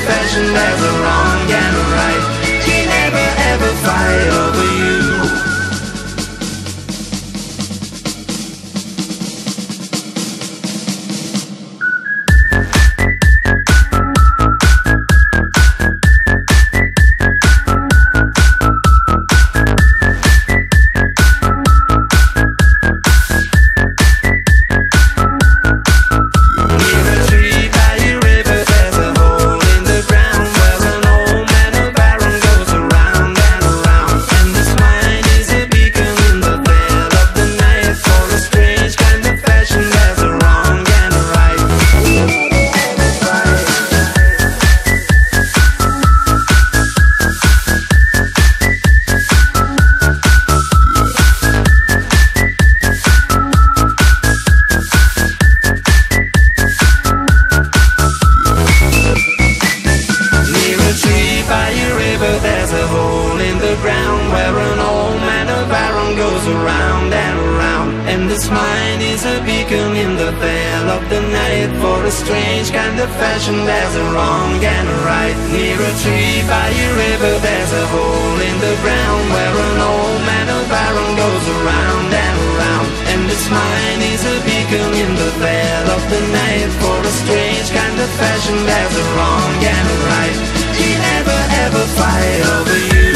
fashion. There's a wrong and a right. He never ever fight over you. Around and around, and this mine is a beacon in the veil of the night. For a strange kind of fashion, there's a wrong and a right. Near a tree by a river, there's a hole in the ground where an old man of iron goes around and around. And this mine is a beacon in the veil of the night. For a strange kind of fashion, there's a wrong and a right. He never ever fight over you.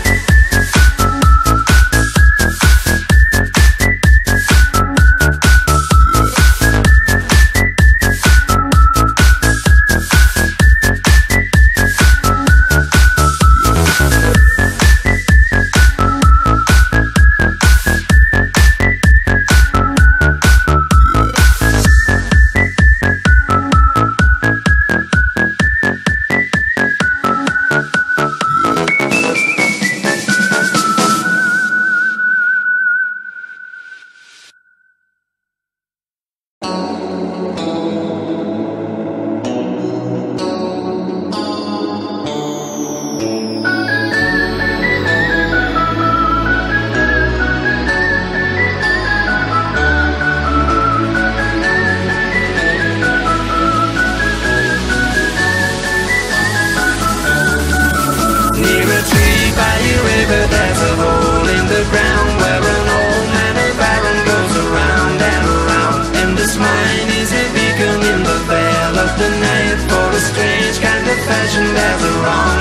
There's a hole in the ground where an old man of iron goes around and around. And this mine is a beacon in the veil of the night. For a strange kind of fashion, there's a wrong